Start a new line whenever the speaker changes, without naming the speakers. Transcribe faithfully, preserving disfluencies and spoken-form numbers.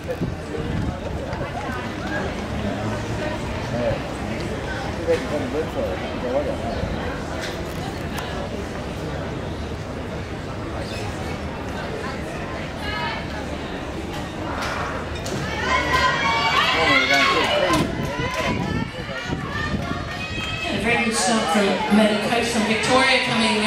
A very good start from Medicote from Victoria, coming